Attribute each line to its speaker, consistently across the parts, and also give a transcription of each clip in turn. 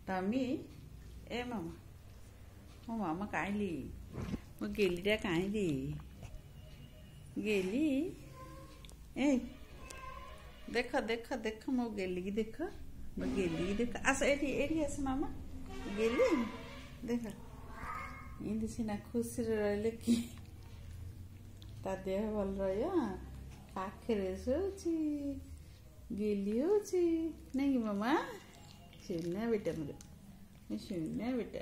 Speaker 1: tummy ए मामा मो मामा काइली मो गेलीटा काइली गेली ए देख देख देख मो गेली की देख मो गेली की देख आस एठी एठी आस मामा गेली देख इंदी सिना खुशी रहिले कि ता देह भल रह्यो पाखरे सोची गेली होची नहीं कि मामा सुनना बेटा मेरे सुनना बेटा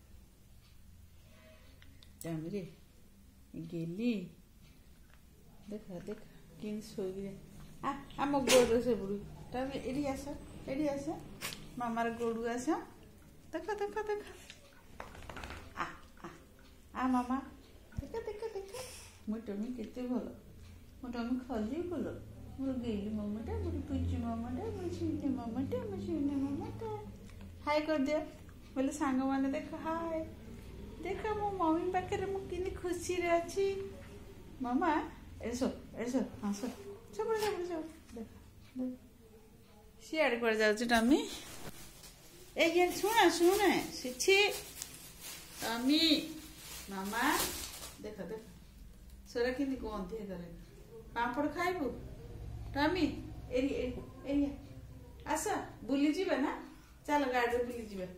Speaker 1: मेरे गेली देख देख कि सोई आम गोड़ से बुड़ी तब एडी आस मामार गोड़ू आस देख देख देख आ आ आ मामा देख देख देख मो टमी केते भल मो टमी खली भल मोर गेली मामाटा मोर पुची मामाटा मोर सुने मामाटा हाय कर दिया बोले सांग माने देख हाय देख मो मम्मी पाखे मु कि खुशी रे अच्छी मामा ऐसो हाँ सो सब देख सियाड़ कर जाऊँ टमी ए शुण शुण शिक्षी टमी मामा देख देख सोरा कि गंधे करे पापड़ खाइबू टमी एरी एरी एरी आस बुली जीवा ना चल गाड़ी रे बुली जीवा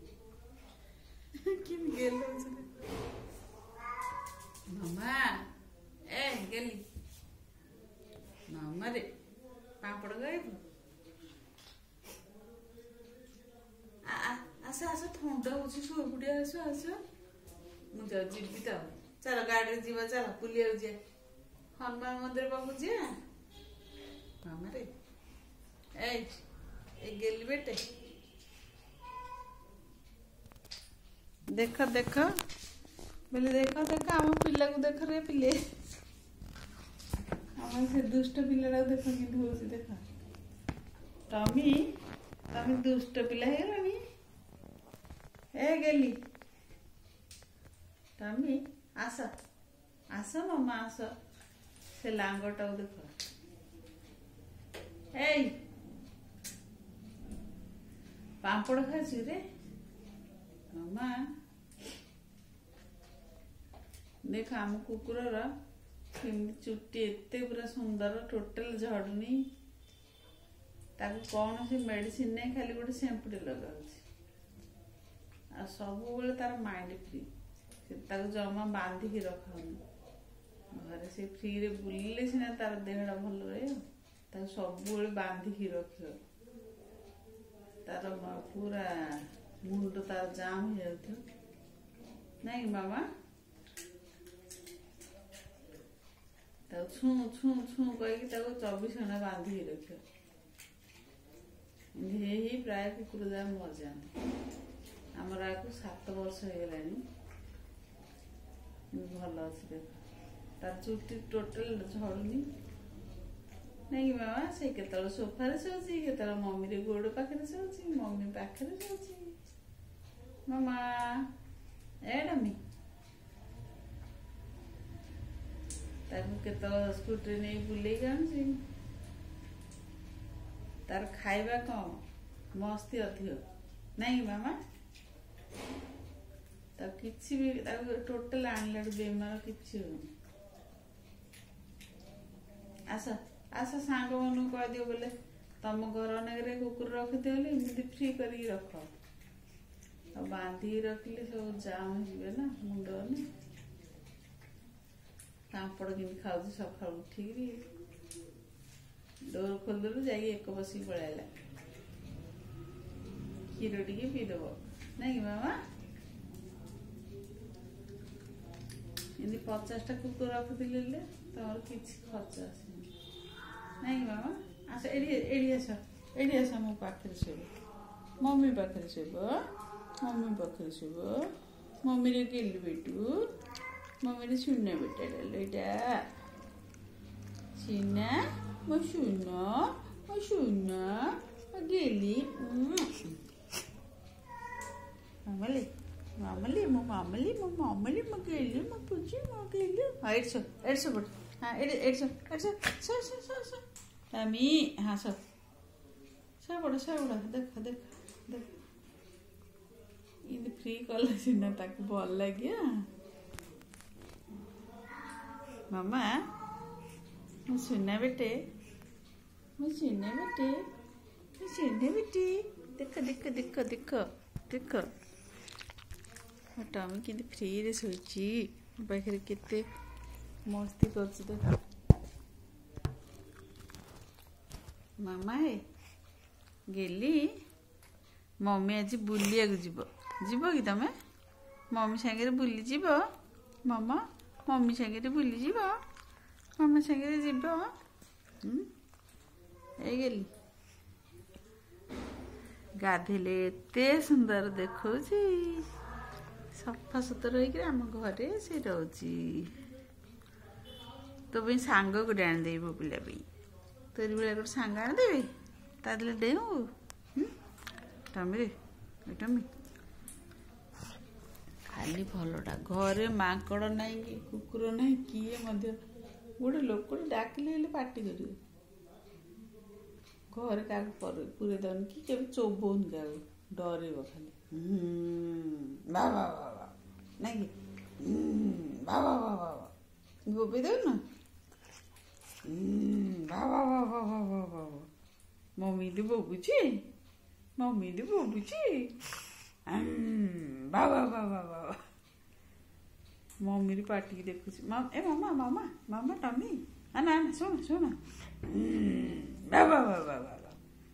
Speaker 1: किन गेल मामा ए गेली मामा रे पापड़ खाइबू आस आस ठंडा हो शोपुड़िया आस आस मुझे जीवी तो चल गाड़ी रे जीवा चल बुलिया जा हनुमान मंदिर पाखु जा मामा रे ए गेली बेटे देख देख बोले देख देख आम पिला को देख रे पिले आम से दुष्ट पिला देख कि देख टमी तमी दुष्ट पिला है ए गेली टमी आस आस मामा आस से लांगटा देख ए पापड़ खासी रे मामा देख आम कुकुर चुट्टी एते पूरा सुंदर टोटल झड़ुनी ताकू कौन सी मेडिसिन नहीं खाली गोटे शैम्पूटे लगा आ सब बेले तार माइंड फ्री ताकू जमा बांधिकी रखाऊनी घरे से फ्री रे बुलिले सीना तार देहटा भल रहे ताकू सब बेले बांधिकी रख तार पूरा मुंड तार जाम हो जाता नहीं मामा छू छू छू कहीकि 24 घंटा बांधिकी रख ही प्राय कुकुर जा मर जाते आमर आगे 7 वर्ष हो गलानी भल अच्छे देख तार चुट्टी टोटल झड़ुनी नहीं मामा से केतल सोफा शोची केतल मम्मी रे गोड़ पाखे शोची मम्मी पाखे शोची मामा ए डमी केतल स्कूटी नहीं बुले जाऊँ तार खाइबा कम मस्ती अधिक नहीं मामा तब किसी भी टोटल आनला बेमार किसी हो आस आस सांग मन कह दियो बोले तुम घर अनेक कुकुर रखिदे एमती फ्री कर रख बांधिकी रखिले सब जाम हो ना मुंड पापड़ कि खाऊ सका उठिक डोर खोलदेलु जा एक बसिक पलैला क्षीर टी पीदब नहीं मामा एमती 50टा कुकुर रखिले तुम किसी खर्च आस नहीं मामा आस एडी आस मो पाखे शोब मम्मी पाखे शोब मम्मी पाखे शोब मम्मी रे गेली बेटू मम्मी रे सुना बेटा डालटा सुना मो सुना गेली मामली मामली मो मामली मो मामली मो गेली मो पुची मो गेली हाँ 100 बट हाँ 100 टमी हाँ सब बड़ा देख देख देख फ्री कले सीना ताकू भल लगे मामा मो सुना बेटे मो सुना बेटे मो सुना बेटे देख देख देख देख देख टमी के फ्री रे सोची पाखे केते मस्ती कर देख मामा है गेली मम्मी आज बुलिया जीव जीव कि तमें मम्मी सागर बुली जीव मामा मम्मी सागर बुली जीव मामा सागर जीव गेली गाधेले एते सुंदर देखो सफा सुतर होम घरे से रोची तो भाई सांग को आन दे मो पिला तोरी बेला गोटे सांग आनदेवी तादे डेऊ टमी रे टमी खाली भलटा घरे माकड़ ना कि कुकुर ना किए गोटे लोक डाकिले पार्टी करेंगे घर क्या पूरे दन कि चोबन क्या डर खाली बाबा बाबा ना कि बाबा बाबा बोबे दे ना बाबा बाबा बाबा बाबा मम्मी दी बोबुची मम्मी दी बोबुची बाबा बाबा बाबा मम्मी री पार्टी की देखुची ए मामा मामा मामा टमी ना सुन सुन बाबा बाबा बाबा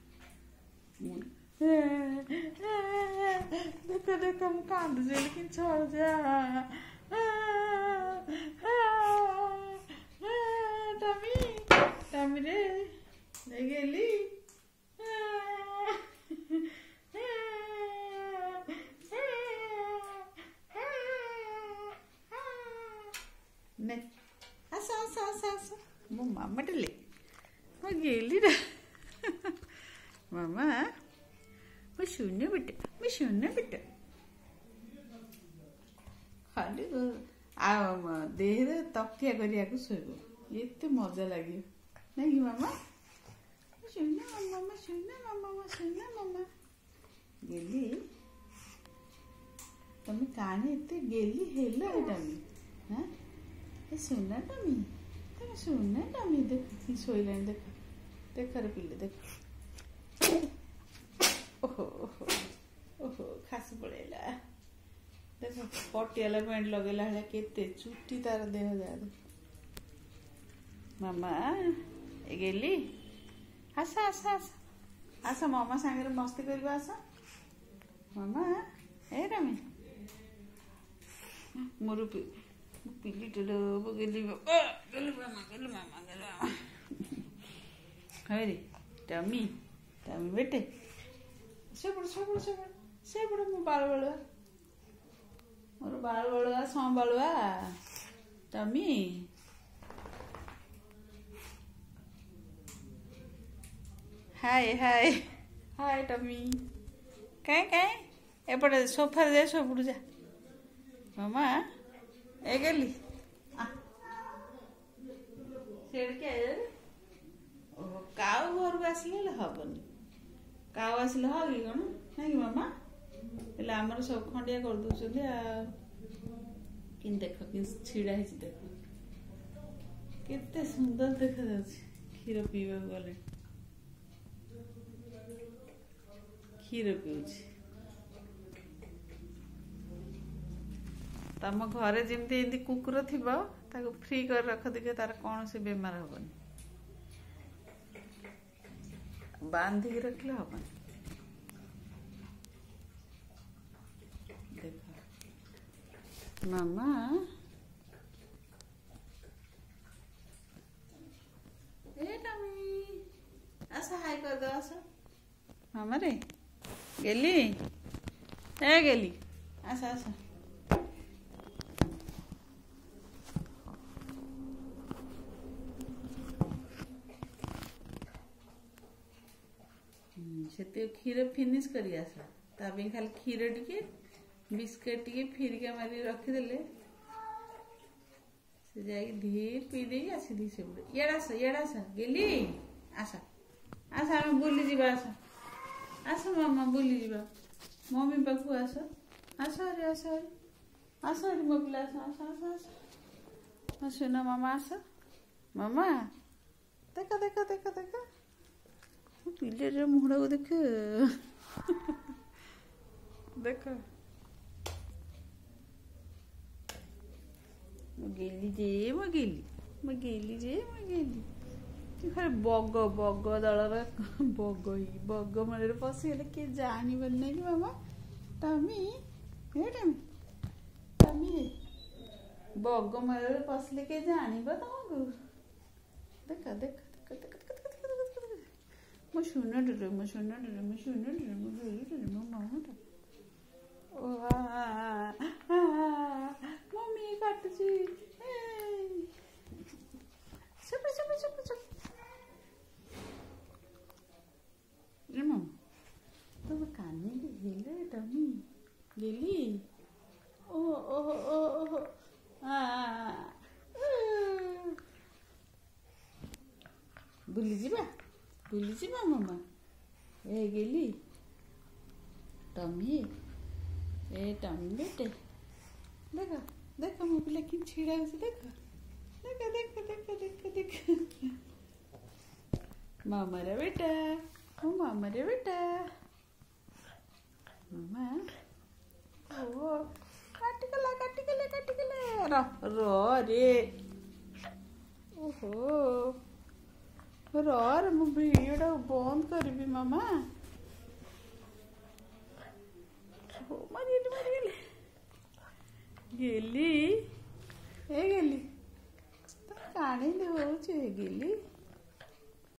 Speaker 1: देख देख हम कांद जे लेकिन छोड़ जा टमी टमी रे ले गेली ने आसा आसा आसा आसा मो मामा टेले मो गेली रे मामा मो शून्य बेटे खाली देह तकिया करिया शोब एते मजा लगे नहीं मामा शून्य मामा शून्य मामा शून्य मामा गेली तुम काने एते गेली हेलो टमी हाँ सुना टमी तुम सुना टमी देख कि शोलानी देख देख रे पिले देख ओहो ओहो ओहो खास पड़ेगा देख पटियाला पेंट लगेला है केते चुट्टी तार देह जा मामा ए गेली आसा आसा आसा आसा मामा सांगे मस्ती करबा आसा मामा ए रमी मोर पिली टेलो गेली गेली मामा हरी टमी टमी बेटे से बड़ मो बाल बलुआ मोर बाल बलुआ सौ बलुआ टमी हाय हाय हाय टमी कहीं एपटे सोफा जा सब जा मामा ए गेली काऊ घर को आसले हबनी काऊ आसले हबी कौन ना कि मामा पहले आमर सब खंडिया कर दौरान कि देख कि छिड़ा है देख केते सुंदर देखा जा क्षीर पीवा गले क्षीर पीऊँ तम घरे जमी कुकुर थी फ्री कर रख दिखे तार कौन से बेमार हेनी बांधिक रखले हेनी देख मामा ए टमी आसा हाय कर दो आसा मामा रे गेली ए गेली आसा आसा से क्षीर फिनिश कर खाली क्षीर टिके बिस्किट टिके फिरिका मारी रखीदे से जाए धीर पी दे आसी दी से इड़ा आस गेली आसा आसा आम बुली जा आस आस मामा बुली जा मम्मी पाखु आस आस आस आस मो पिला आस आस आस आस ना मामा आस मामा देख देख देख देख पिले मुहड़ा को देख देख गेली जे गेली जे खाली बग बग दलर बग मन पशिगले किए जानवर नहीं कि मामा टमी टमी बग मन पशिले किए जानव तुमको देख देख मो सुन डरे मो मामा मम्मी काटुची चुप चुप चुप चुप तुम कानी भी गेले टमी गेली ओ बुली जीवा मामा ए गेली टमी ए टमी बेटे देख देख मो पिला कि छिड़ा होछि देख देख देख देख देख मामा रे बेटा ओ मामा रे बेटा मामा ओ काटिकले रो रे ओहो रे मो वीडियोटा बंद करबी मामा मारिगली गेली काणी होचे गेली